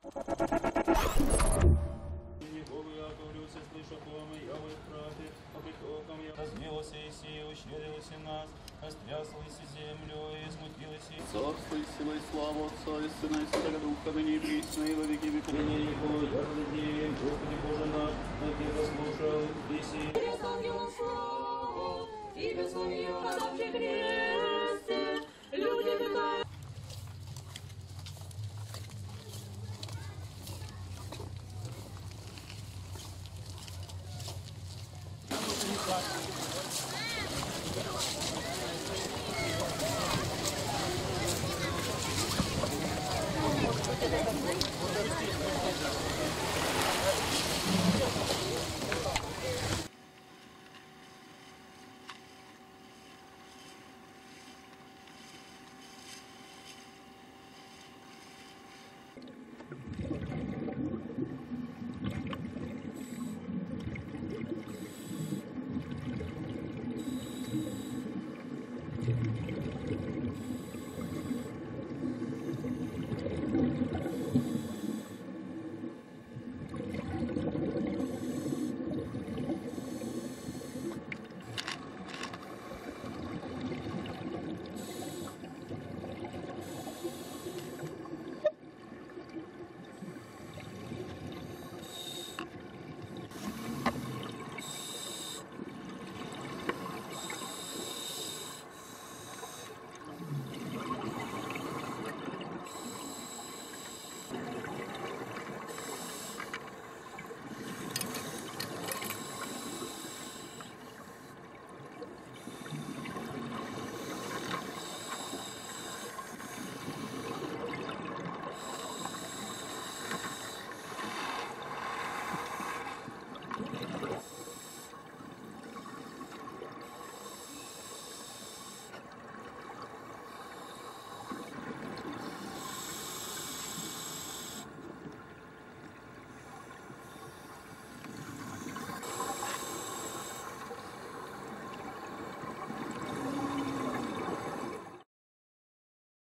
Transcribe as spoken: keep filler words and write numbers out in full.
Растряслась землю и смутилась и... Царство и сила и слава Отца и Сына и Святого Духа, ныне и присно и во веки веков. Господи Боже наш, на Тебя послушал, Иси. Без ангелов славу, и без славия, подавший кресте, люди витают.